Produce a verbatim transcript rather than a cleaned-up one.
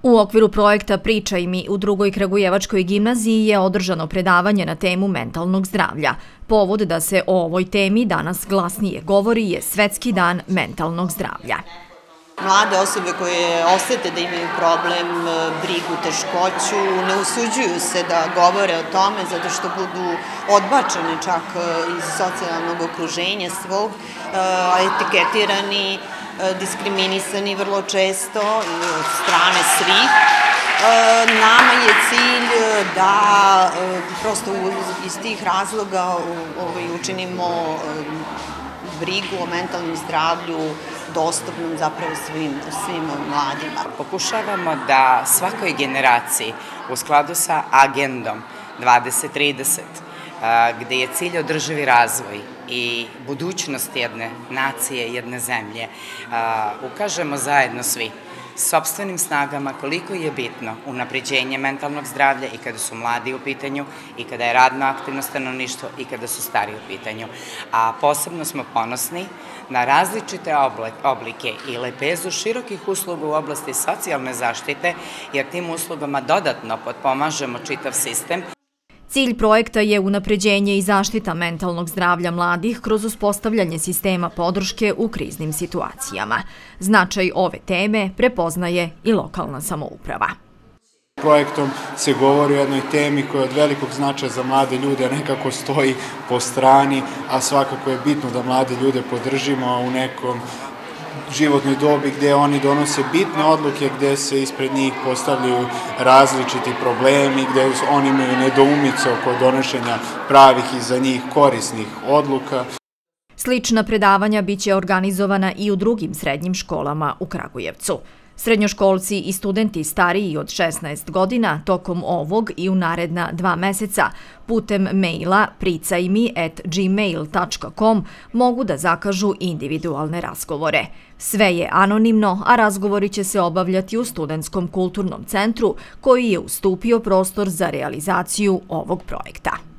U okviru projekta Pričaj mi u drugoj Kragujevačkoj gimnaziji je održano predavanje na temu mentalnog zdravlja. Povod da se o ovoj temi danas glasnije govori je Svetski dan mentalnog zdravlja. Mlade osobe koje osete da imaju problem, brigu, teškoću, ne usuđuju se da govore o tome zato što budu odbačene čak iz socijalnog okruženja svog, etiketirani, diskriminisani vrlo često od strane svih. Nama je cilj da prosto iz tih razloga učinimo brigu o mentalnom zdravlju dostupnom zapravo svim, svim mladima. Pokušavamo da svakoj generaciji u skladu sa agendom dvadeset trideset, gde je cilj održivi razvoj i budućnost jedne nacije, jedne zemlje, ukažemo zajedno svi sopstvenim snagama koliko je bitno unapređenje mentalnog zdravlja i kada su mladi u pitanju i kada je radno aktivno stanovništvo i kada su stari u pitanju. A posebno smo ponosni na različite oblike i lepezu širokih usluga u oblasti socijalne zaštite, jer tim uslugama dodatno potpomažemo čitav sistem. Cilj projekta je unapređenje i zaštita mentalnog zdravlja mladih kroz uspostavljanje sistema podrške u kriznim situacijama. Značaj ove teme prepoznaje i lokalna samouprava. Projektom se govori o jednoj temi koja je od velikog značaja za mlade ljude, nekako stoji po strani, a svakako je bitno da mlade ljude podržimo u nekom životnoj dobi gde oni donose bitne odluke, gde se ispred njih postavljaju različiti problemi, gde oni imaju nedoumice oko donošenja pravih i za njih korisnih odluka. Slična predavanja biće organizovana i u drugim srednjim školama u Kragujevcu. Srednjoškolci i studenti stariji od šesnaest godina tokom ovog i u naredna dva meseca putem maila pricajmi at gmail tačka com mogu da zakažu individualne razgovore. Sve je anonimno, a razgovori će se obavljati u Studentskom kulturnom centru koji je ustupio prostor za realizaciju ovog projekta.